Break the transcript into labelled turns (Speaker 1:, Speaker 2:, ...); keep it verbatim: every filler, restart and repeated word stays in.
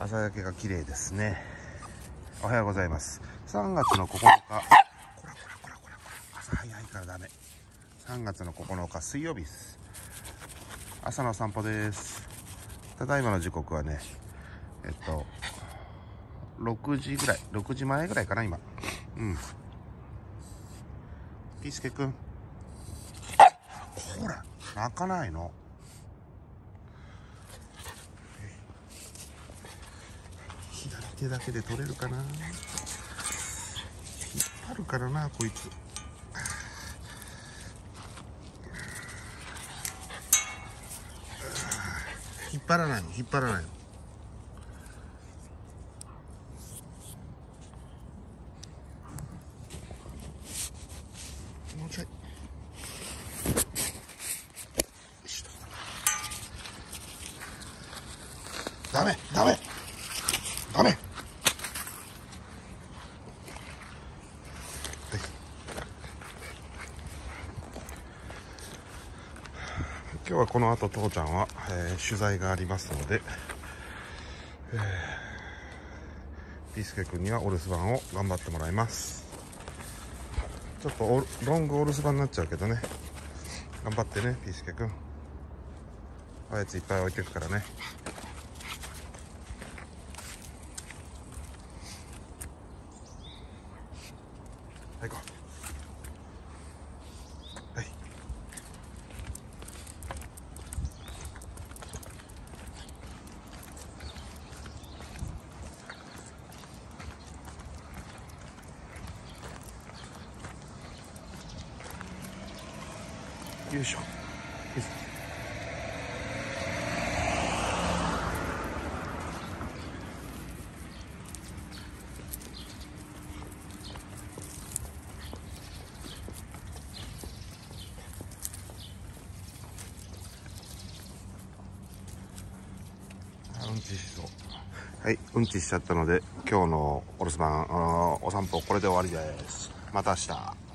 Speaker 1: 朝焼けが綺麗ですね。おはようございます。さんがつのここのか、こらこらこらこらこら、朝早いからダメ。さんがつのここのか水曜日です。朝の散歩です。ただいまの時刻はね、えっとろくじぐらい、ろくじまえぐらいかな今。うん。ピースケくん、ほら泣かないの。左手だけで取れるかな。引っ張るからなこいつ。引っ張らないの、引っ張らないの。もうちょい。ダメダメダメ。今日はこの後父ちゃんは、えー、取材がありますので、えー、ピースケ君にはお留守番を頑張ってもらいます。ちょっとおロングお留守番になっちゃうけどね、頑張ってねピースケ君。おやついっぱい置いてくからね。はい、行こう。はい。よいしょ。よいしょ。うんちしそう。はい、うんちしちゃったので今日のお留守番、お散歩これで終わりです。また明日。